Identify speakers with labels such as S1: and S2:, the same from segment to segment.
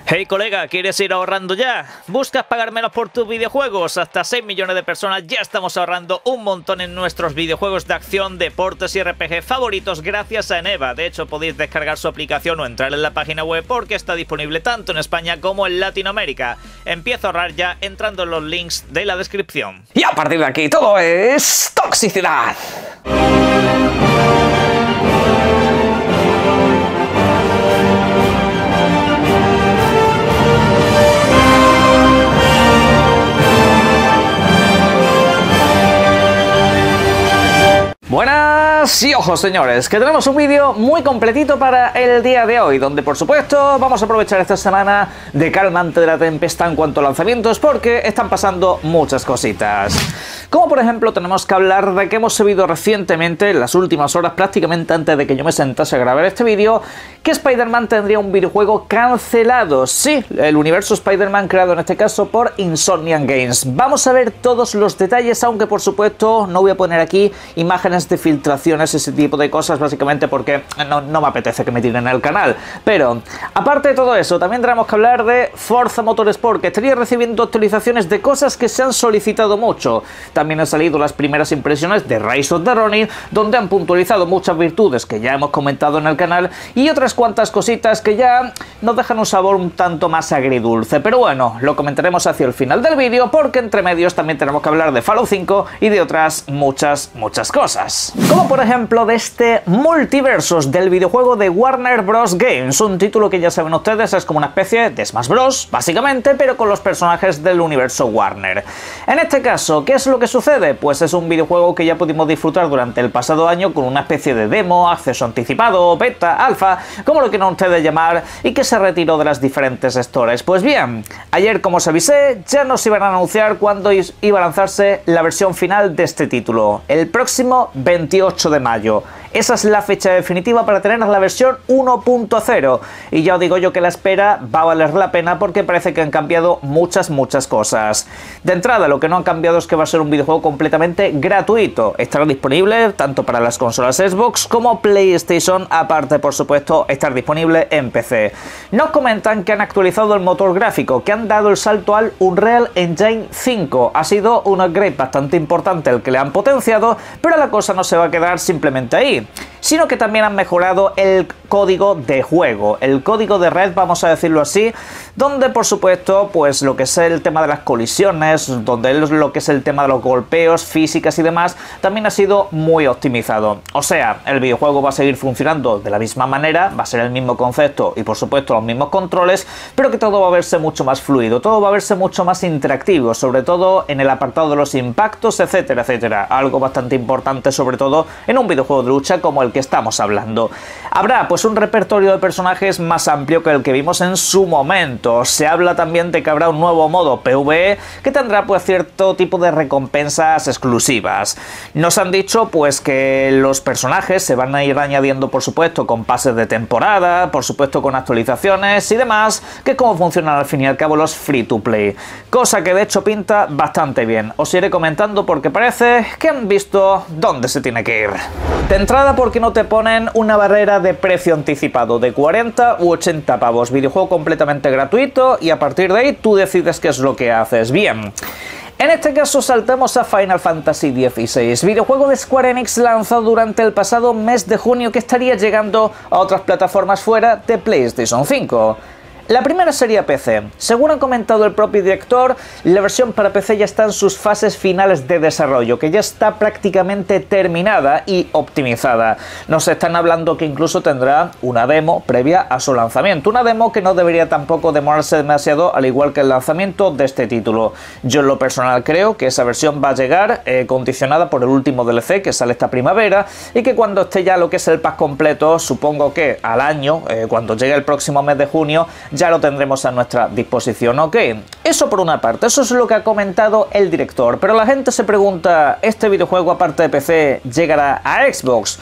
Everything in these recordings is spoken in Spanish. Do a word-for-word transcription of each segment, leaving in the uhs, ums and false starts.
S1: Hey colega, ¿quieres ir ahorrando ya? ¿Buscas pagar menos por tus videojuegos? Hasta seis millones de personas ya estamos ahorrando un montón en nuestros videojuegos de acción, deportes y R P G favoritos gracias a Eneba. De hecho, podéis descargar su aplicación o entrar en la página web porque está disponible tanto en España como en Latinoamérica. Empieza a ahorrar ya entrando en los links de la descripción.
S2: Y a partir de aquí todo es toxicidad. Buenas y ojos señores, que tenemos un vídeo muy completito para el día de hoy, donde por supuesto vamos a aprovechar esta semana de calmante de la tempestad en cuanto a lanzamientos, porque están pasando muchas cositas. Como por ejemplo tenemos que hablar de que hemos sabido recientemente, en las últimas horas, prácticamente antes de que yo me sentase a grabar este vídeo, que Spider-Man tendría un videojuego cancelado. Sí, el universo Spider-Man creado en este caso por Insomniac Games. Vamos a ver todos los detalles, aunque por supuesto no voy a poner aquí imágenes de filtraciones, ese tipo de cosas, básicamente porque no, no me apetece que me tiren el canal. Pero aparte de todo eso, también tenemos que hablar de Forza Motorsport, que estaría recibiendo actualizaciones de cosas que se han solicitado mucho. También han salido las primeras impresiones de Rise of the Ronin, donde han puntualizado muchas virtudes que ya hemos comentado en el canal y otras cuantas cositas que ya nos dejan un sabor un tanto más agridulce. Pero bueno, lo comentaremos hacia el final del vídeo, porque entre medios también tenemos que hablar de Fallout cinco y de otras muchas, muchas cosas. Como por ejemplo de este Multiversus del videojuego de Warner Bros. Games, un título que ya saben ustedes es como una especie de Smash Bros. Básicamente, pero con los personajes del universo Warner. En este caso, ¿qué es lo que sucede? Pues es un videojuego que ya pudimos disfrutar durante el pasado año con una especie de demo, acceso anticipado, beta, alfa, como lo quieran ustedes llamar, y que se retiró de las diferentes stores. Pues bien, ayer, como os avisé, ya nos iban a anunciar cuándo iba a lanzarse la versión final de este título, el próximo veintiocho de mayo. Esa es la fecha definitiva para tener la versión uno punto cero, y ya os digo yo que la espera va a valer la pena, porque parece que han cambiado muchas, muchas cosas. De entrada, lo que no han cambiado es que va a ser un videojuego completamente gratuito. Estará disponible tanto para las consolas Xbox como PlayStation, aparte por supuesto estar disponible en P C. Nos comentan que han actualizado el motor gráfico, que han dado el salto al Unreal Engine cinco. Ha sido un upgrade bastante importante el que le han potenciado, pero la cosa no se va a quedar simplemente ahí, sino que también han mejorado el código de juego, el código de red, vamos a decirlo así, donde por supuesto pues lo que es el tema de las colisiones, donde es lo que es el tema de los golpeos, físicas y demás, también ha sido muy optimizado. O sea, el videojuego va a seguir funcionando de la misma manera, va a ser el mismo concepto y por supuesto los mismos controles, pero que todo va a verse mucho más fluido, todo va a verse mucho más interactivo, sobre todo en el apartado de los impactos, etcétera, etcétera. Algo bastante importante, sobre todo en un videojuego de lucha como el que estamos hablando. Habrá pues un repertorio de personajes más amplio que el que vimos en su momento. Se habla también de que habrá un nuevo modo P V E que tendrá pues cierto tipo de recompensas exclusivas. Nos han dicho pues que los personajes se van a ir añadiendo por supuesto con pases de temporada, por supuesto con actualizaciones y demás, que es como funcionan al fin y al cabo los free to play, cosa que de hecho pinta bastante bien. Os iré comentando porque parece que han visto dónde se tiene que ir. De entrada, porque no te ponen una barrera de precio anticipado de cuarenta u ochenta pavos, videojuego completamente gratuito, y a partir de ahí tú decides qué es lo que haces. Bien, en este caso saltamos a Final Fantasy dieciséis, videojuego de Square Enix lanzado durante el pasado mes de junio, que estaría llegando a otras plataformas fuera de PlayStation cinco. La primera sería P C. Según ha comentado el propio director, la versión para P C ya está en sus fases finales de desarrollo, que ya está prácticamente terminada y optimizada. Nos están hablando que incluso tendrá una demo previa a su lanzamiento, una demo que no debería tampoco demorarse demasiado, al igual que el lanzamiento de este título. Yo en lo personal creo que esa versión va a llegar eh, condicionada por el último D L C que sale esta primavera, y que cuando esté ya lo que es el pack completo, supongo que al año, eh, cuando llegue el próximo mes de junio, ya lo tendremos a nuestra disposición. Ok, eso por una parte, eso es lo que ha comentado el director, pero la gente se pregunta, ¿este videojuego aparte de P C llegará a Xbox?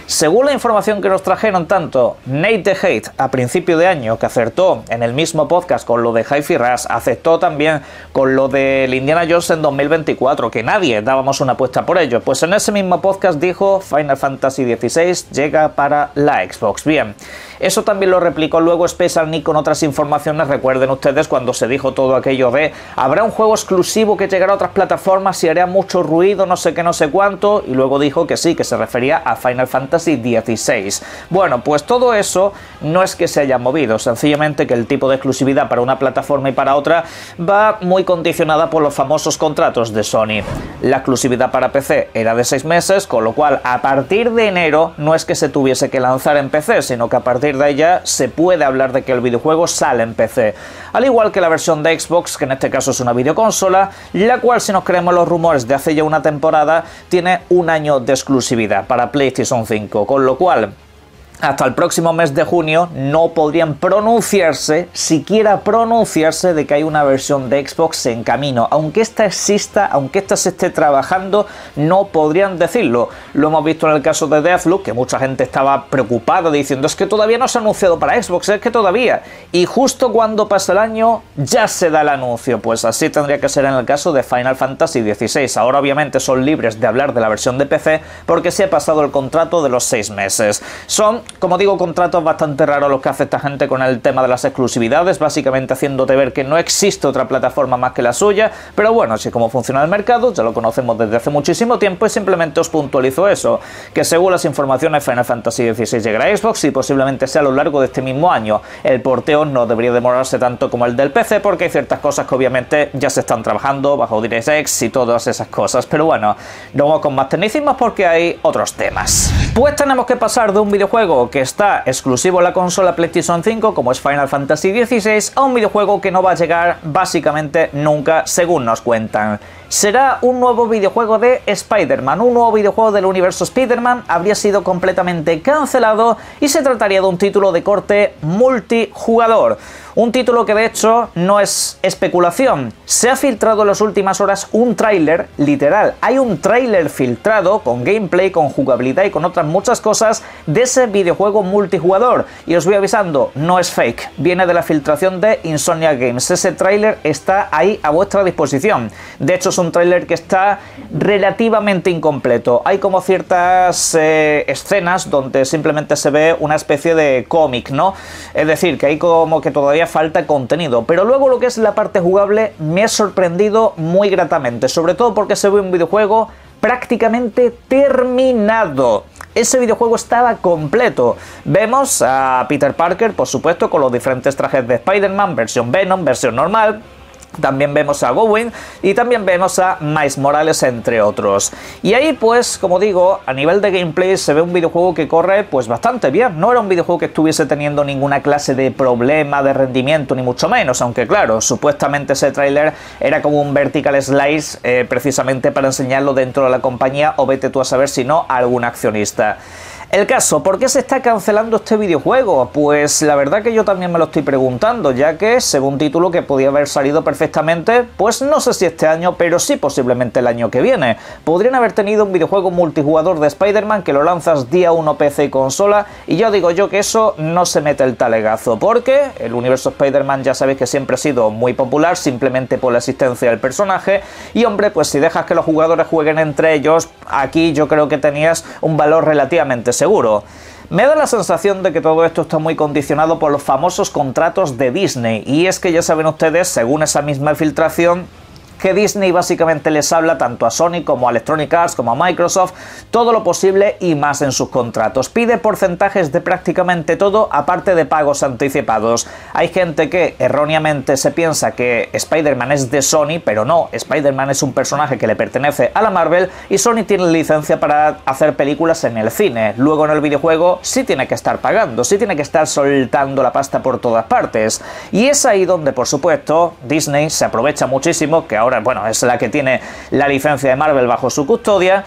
S2: Según la información que nos trajeron tanto Nate the Hate a principio de año, que acertó en el mismo podcast con lo de Hi-Fi Rush, aceptó también con lo del Indiana Jones en dos mil veinticuatro, que nadie dábamos una apuesta por ello, pues en ese mismo podcast dijo Final Fantasy dieciséis llega para la Xbox. Bien, eso también lo replicó luego Special Nick con otras informaciones. Recuerden ustedes cuando se dijo todo aquello de habrá un juego exclusivo que llegará a otras plataformas y hará mucho ruido, no sé qué, no sé cuánto, y luego dijo que sí, que se refería a Final Fantasy dieciséis. Bueno, pues todo eso no es que se haya movido, sencillamente que el tipo de exclusividad para una plataforma y para otra va muy condicionada por los famosos contratos de Sony. La exclusividad para P C era de seis meses, con lo cual a partir de enero no es que se tuviese que lanzar en P C, sino que a partir de ahí ya se puede hablar de que el videojuego sale en P C. Al igual que la versión de Xbox, que en este caso es una videoconsola, la cual, si nos creemos los rumores de hace ya una temporada, tiene un año de exclusividad para PlayStation cinco, con lo cual hasta el próximo mes de junio no podrían pronunciarse, siquiera pronunciarse, de que hay una versión de Xbox en camino. Aunque esta exista, aunque esta se esté trabajando, no podrían decirlo. Lo hemos visto en el caso de Deathloop, que mucha gente estaba preocupada diciendo es que todavía no se ha anunciado para Xbox, es que todavía. Y justo cuando pasa el año ya se da el anuncio. Pues así tendría que ser en el caso de Final Fantasy dieciséis. Ahora obviamente son libres de hablar de la versión de P C porque se ha pasado el contrato de los seis meses. Son, como digo, contratos bastante raros los que hace esta gente con el tema de las exclusividades, básicamente haciéndote ver que no existe otra plataforma más que la suya, pero bueno, así como funciona el mercado, ya lo conocemos desde hace muchísimo tiempo y simplemente os puntualizo eso, que según las informaciones Final Fantasy dieciséis llegará a Xbox y posiblemente sea a lo largo de este mismo año. El porteo no debería demorarse tanto como el del P C porque hay ciertas cosas que obviamente ya se están trabajando bajo DirectX y todas esas cosas, pero bueno, no vamos con más tecnicismos porque hay otros temas. Pues tenemos que pasar de un videojuego que está exclusivo en la consola PlayStation cinco, como es Final Fantasy dieciséis, a un videojuego que no va a llegar básicamente nunca, según nos cuentan. Será un nuevo videojuego de Spider-Man, un nuevo videojuego del universo Spider-Man, habría sido completamente cancelado y se trataría de un título de corte multijugador. Un título que de hecho no es especulación, se ha filtrado en las últimas horas un tráiler, literal, hay un tráiler filtrado con gameplay, con jugabilidad y con otras muchas cosas de ese videojuego multijugador. Y os voy avisando, no es fake, viene de la filtración de Insomnia Games, ese tráiler está ahí a vuestra disposición. De hecho es un tráiler que está relativamente incompleto, hay como ciertas eh, escenas donde simplemente se ve una especie de cómic, ¿no? Es decir, que hay como que todavía falta contenido, pero luego lo que es la parte jugable me ha sorprendido muy gratamente, sobre todo porque se ve un videojuego prácticamente terminado. Ese videojuego estaba completo. Vemos a Peter Parker, por supuesto, con los diferentes trajes de Spider-Man, versión Venom, versión normal. También vemos a Gwen y también vemos a Miles Morales, entre otros. Y ahí, pues, como digo, a nivel de gameplay se ve un videojuego que corre pues bastante bien. No era un videojuego que estuviese teniendo ninguna clase de problema de rendimiento, ni mucho menos, aunque claro, supuestamente ese tráiler era como un vertical slice eh, precisamente para enseñarlo dentro de la compañía, o vete tú a saber si no a algún accionista. El caso, ¿por qué se está cancelando este videojuego? Pues la verdad que yo también me lo estoy preguntando, ya que según título que podía haber salido perfectamente, pues no sé si este año, pero sí posiblemente el año que viene. Podrían haber tenido un videojuego multijugador de Spider-Man que lo lanzas día uno P C y consola, y ya digo yo que eso no se mete el talegazo, porque el universo Spider-Man ya sabéis que siempre ha sido muy popular simplemente por la existencia del personaje, y hombre, pues si dejas que los jugadores jueguen entre ellos, aquí yo creo que tenías un valor relativamente seguro. Me da la sensación de que todo esto está muy condicionado por los famosos contratos de Disney, y es que ya saben ustedes, según esa misma filtración, que Disney básicamente les habla tanto a Sony como a Electronic Arts como a Microsoft todo lo posible y más en sus contratos. Pide porcentajes de prácticamente todo, aparte de pagos anticipados. Hay gente que erróneamente se piensa que Spider-Man es de Sony, pero no, Spider-Man es un personaje que le pertenece a la Marvel y Sony tiene licencia para hacer películas en el cine. Luego en el videojuego sí tiene que estar pagando, sí tiene que estar soltando la pasta por todas partes. Y es ahí donde, por supuesto, Disney se aprovecha muchísimo, que ahora bueno, es la que tiene la licencia de Marvel bajo su custodia,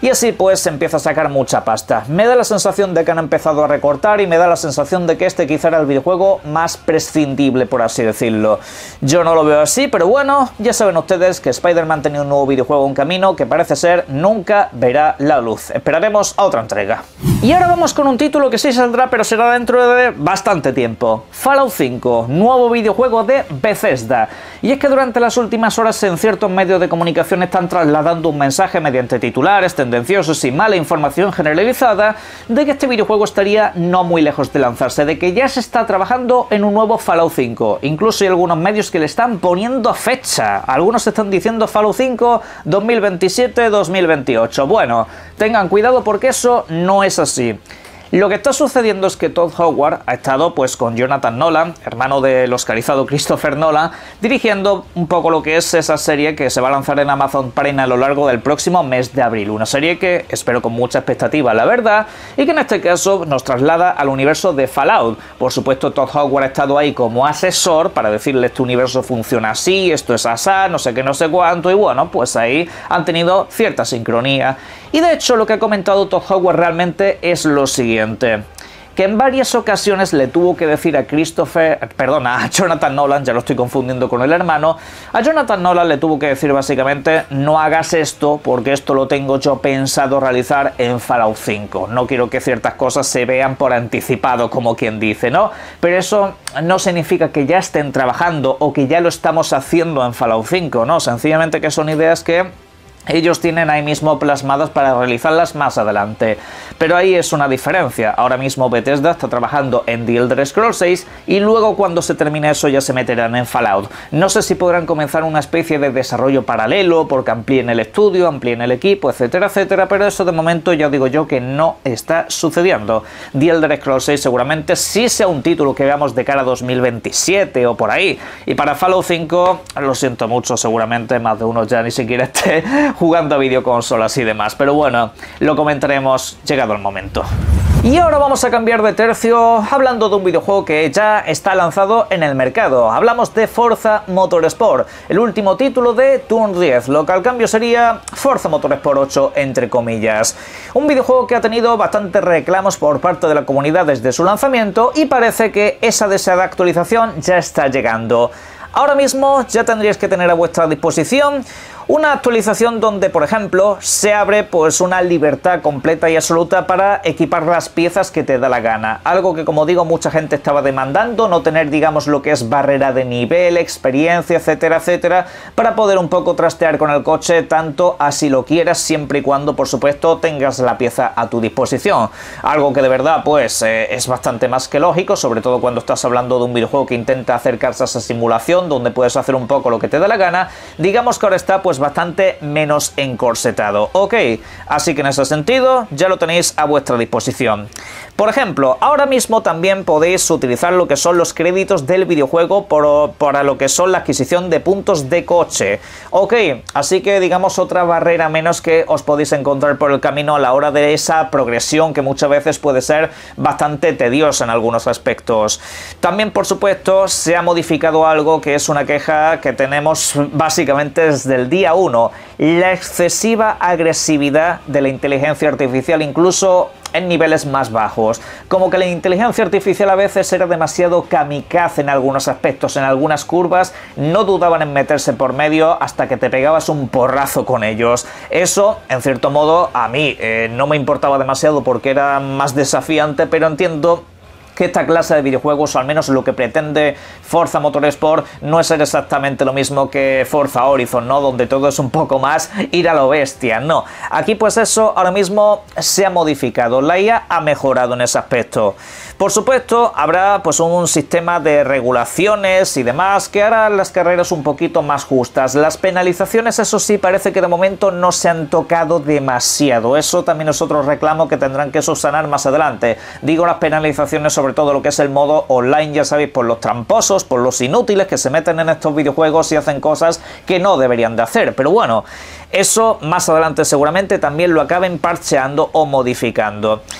S2: y así pues se empieza a sacar mucha pasta. Me da la sensación de que han empezado a recortar y me da la sensación de que este quizá era el videojuego más prescindible, por así decirlo. Yo no lo veo así, pero bueno, ya saben ustedes que Spider-Man tenía un nuevo videojuego en camino que parece ser nunca verá la luz. Esperaremos a otra entrega. Y ahora vamos con un título que sí saldrá, pero será dentro de bastante tiempo. Fallout cinco, nuevo videojuego de Bethesda. Y es que durante las últimas horas en ciertos medios de comunicación están trasladando un mensaje mediante titulares tendenciosos y mala información generalizada de que este videojuego estaría no muy lejos de lanzarse, de que ya se está trabajando en un nuevo Fallout cinco. Incluso hay algunos medios que le están poniendo fecha. Algunos están diciendo Fallout cinco dos mil veintisiete dos mil veintiocho. Bueno, tengan cuidado porque eso no es así. Lo que está sucediendo es que Todd Howard ha estado pues con Jonathan Nolan, hermano del oscarizado Christopher Nolan, dirigiendo un poco lo que es esa serie que se va a lanzar en Amazon Prime a lo largo del próximo mes de abril. Una serie que espero con mucha expectativa, la verdad, y que en este caso nos traslada al universo de Fallout. Por supuesto, Todd Howard ha estado ahí como asesor para decirle este universo funciona así, esto es asá, no sé qué, no sé cuánto, y bueno, pues ahí han tenido cierta sincronía. Y de hecho lo que ha comentado Todd Howard realmente es lo siguiente, que en varias ocasiones le tuvo que decir a Christopher, perdona, a Jonathan Nolan, ya lo estoy confundiendo con el hermano, a Jonathan Nolan le tuvo que decir básicamente, no hagas esto porque esto lo tengo yo pensado realizar en Fallout cinco. No quiero que ciertas cosas se vean por anticipado, como quien dice, ¿no? Pero eso no significa que ya estén trabajando o que ya lo estamos haciendo en Fallout cinco, ¿no? Sencillamente que son ideas que ellos tienen ahí mismo plasmadas para realizarlas más adelante. Pero ahí es una diferencia. Ahora mismo Bethesda está trabajando en The Elder Scrolls seis y luego cuando se termine eso ya se meterán en Fallout. No sé si podrán comenzar una especie de desarrollo paralelo porque amplíen el estudio, amplíen el equipo, etcétera, etcétera, pero eso de momento ya digo yo que no está sucediendo. The Elder Scrolls seis seguramente sí sea un título que veamos de cara a dos mil veintisiete o por ahí. Y para Fallout cinco, lo siento mucho, seguramente más de uno ya ni siquiera esté jugando a videoconsolas y demás, pero bueno, lo comentaremos llegado el momento. Y ahora vamos a cambiar de tercio hablando de un videojuego que ya está lanzado en el mercado. Hablamos de Forza Motorsport, el último título de Turn diez, lo que al cambio sería Forza Motorsport ocho entre comillas. Un videojuego que ha tenido bastantes reclamos por parte de la comunidad desde su lanzamiento y parece que esa deseada actualización ya está llegando. Ahora mismo ya tendríais que tener a vuestra disposición una actualización donde, por ejemplo, se abre pues una libertad completa y absoluta para equipar las piezas que te da la gana. Algo que, como digo, mucha gente estaba demandando, no tener, digamos, lo que es barrera de nivel, experiencia, etcétera, etcétera, para poder un poco trastear con el coche, tanto así lo quieras, siempre y cuando, por supuesto, tengas la pieza a tu disposición. Algo que de verdad, pues, eh, es bastante más que lógico, sobre todo cuando estás hablando de un videojuego que intenta acercarse a esa simulación, donde puedes hacer un poco lo que te da la gana. Digamos que ahora está, pues, bastante menos encorsetado. Ok, así que en ese sentido ya lo tenéis a vuestra disposición. Por ejemplo, ahora mismo también podéis utilizar lo que son los créditos del videojuego por, para lo que son la adquisición de puntos de coche. Ok, así que digamos otra barrera menos que os podéis encontrar por el camino a la hora de esa progresión que muchas veces puede ser bastante tediosa en algunos aspectos. También, por supuesto, se ha modificado algo que es una queja que tenemos básicamente desde el día uno, la excesiva agresividad de la inteligencia artificial, incluso en niveles más bajos. Como que la inteligencia artificial a veces era demasiado kamikaze en algunos aspectos, en algunas curvas no dudaban en meterse por medio hasta que te pegabas un porrazo con ellos. Eso, en cierto modo, a mí eh, no me importaba demasiado porque era más desafiante, pero entiendo que esta clase de videojuegos, o al menos lo que pretende Forza Motorsport, no es ser exactamente lo mismo que Forza Horizon, ¿no? Donde todo es un poco más ir a lo bestia, no. Aquí pues eso ahora mismo se ha modificado, la I A ha mejorado en ese aspecto. Por supuesto, habrá pues un sistema de regulaciones y demás que hará las carreras un poquito más justas. Las penalizaciones, eso sí, parece que de momento no se han tocado demasiado. Eso también es otro reclamo que tendrán que subsanar más adelante. Digo las penalizaciones sobre todo lo que es el modo online, ya sabéis, por los tramposos, por los inútiles que se meten en estos videojuegos y hacen cosas que no deberían de hacer. Pero bueno, eso más adelante seguramente también lo acaben parcheando o modificando.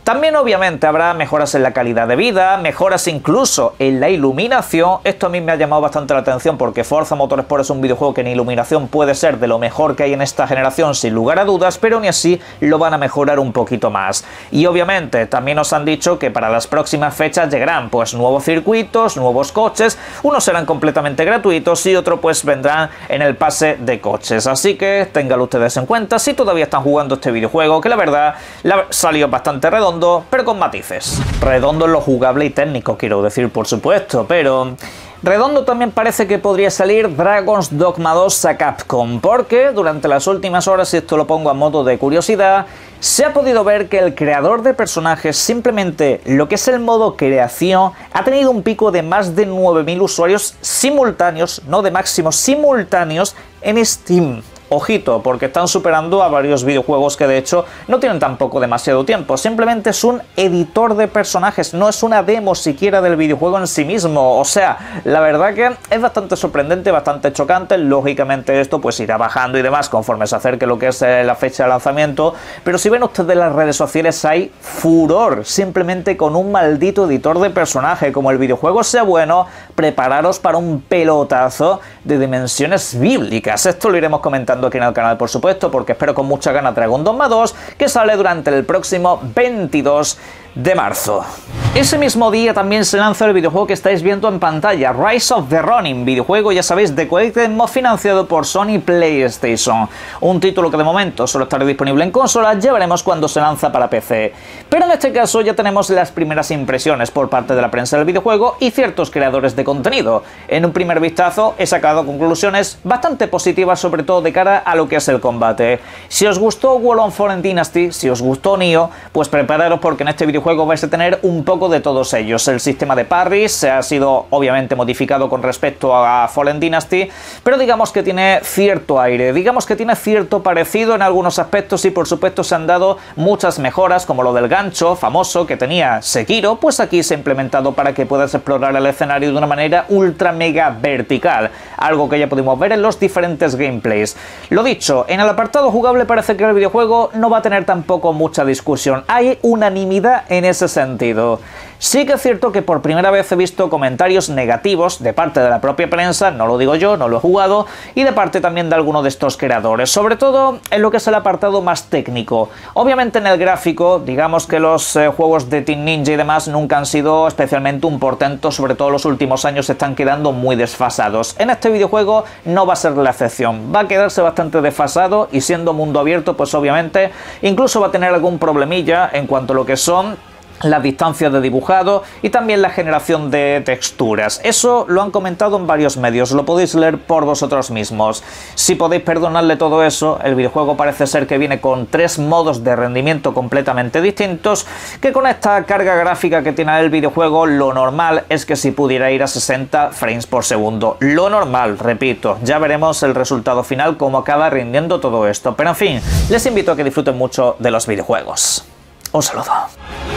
S2: También obviamente habrá mejoras en la calidad de vida, mejoras incluso en la iluminación. Esto a mí me ha llamado bastante la atención porque Forza Motorsport es un videojuego que en iluminación puede ser de lo mejor que hay en esta generación sin lugar a dudas, pero ni así lo van a mejorar un poquito más. Y obviamente también nos han dicho que para las próximas fechas llegarán pues nuevos circuitos, nuevos coches, unos serán completamente gratuitos y otros pues vendrán en el pase de coches. Así que ténganlo ustedes en cuenta si todavía están jugando este videojuego, que la verdad la salió bastante redondo, pero con matices. Redondo en lo jugable y técnico, quiero decir, por supuesto, pero redondo también parece que podría salir Dragon's Dogma dos a Capcom, porque durante las últimas horas, y esto lo pongo a modo de curiosidad, se ha podido ver que el creador de personajes, simplemente lo que es el modo creación, ha tenido un pico de más de nueve mil usuarios simultáneos, no de máximo, simultáneos en Steam. Ojito, porque están superando a varios videojuegos que de hecho no tienen tampoco demasiado tiempo. Simplemente es un editor de personajes, no es una demo siquiera del videojuego en sí mismo. O sea, la verdad que es bastante sorprendente, bastante chocante. Lógicamente esto pues irá bajando y demás conforme se acerque lo que es la fecha de lanzamiento. Pero si ven ustedes las redes sociales hay furor simplemente con un maldito editor de personaje. Como el videojuego sea bueno, prepararos para un pelotazo de dimensiones bíblicas. Esto lo iremos comentando aquí en el canal, por supuesto, porque espero con mucha gana Dragon Dogma dos, que sale durante el próximo veintidós de marzo. Ese mismo día también se lanza el videojuego que estáis viendo en pantalla, Rise of the Ronin, videojuego, ya sabéis, de Quake Mod financiado por Sony PlayStation. Un título que de momento solo estará disponible en consolas, ya veremos cuándo se lanza para P C. Pero en este caso ya tenemos las primeras impresiones por parte de la prensa del videojuego y ciertos creadores de contenido. En un primer vistazo he sacado conclusiones bastante positivas, sobre todo de cara a lo que es el combate. Si os gustó World of Fallen Dynasty, si os gustó Nioh, pues prepararos porque en este videojuego vais a tener un poco de todos ellos. El sistema de parries se ha sido obviamente modificado con respecto a Fallen Dynasty, pero digamos que tiene cierto aire, digamos que tiene cierto parecido en algunos aspectos y por supuesto se han dado muchas mejoras, como lo del gancho famoso que tenía Sekiro, pues aquí se ha implementado para que puedas explorar el escenario de una manera ultra mega vertical, algo que ya pudimos ver en los diferentes gameplays. Lo dicho, en el apartado jugable parece que el videojuego no va a tener tampoco mucha discusión, hay unanimidad en ese sentido. Sí que es cierto que por primera vez he visto comentarios negativos de parte de la propia prensa, no lo digo yo, no lo he jugado, y de parte también de alguno de estos creadores, sobre todo en lo que es el apartado más técnico. Obviamente en el gráfico, digamos que los eh, juegos de Team Ninja y demás nunca han sido especialmente un portento, sobre todo los últimos años se están quedando muy desfasados. En este videojuego no va a ser la excepción, va a quedarse bastante desfasado y siendo mundo abierto, pues obviamente incluso va a tener algún problemilla en cuanto a lo que son las distancias de dibujado y también la generación de texturas. Eso lo han comentado en varios medios, lo podéis leer por vosotros mismos. Si podéis perdonarle todo eso, el videojuego parece ser que viene con tres modos de rendimiento completamente distintos, que con esta carga gráfica que tiene el videojuego, lo normal es que si pudiera ir a sesenta frames por segundo. Lo normal, repito, ya veremos el resultado final, cómo acaba rindiendo todo esto. Pero en fin, les invito a que disfruten mucho de los videojuegos. Un saludo.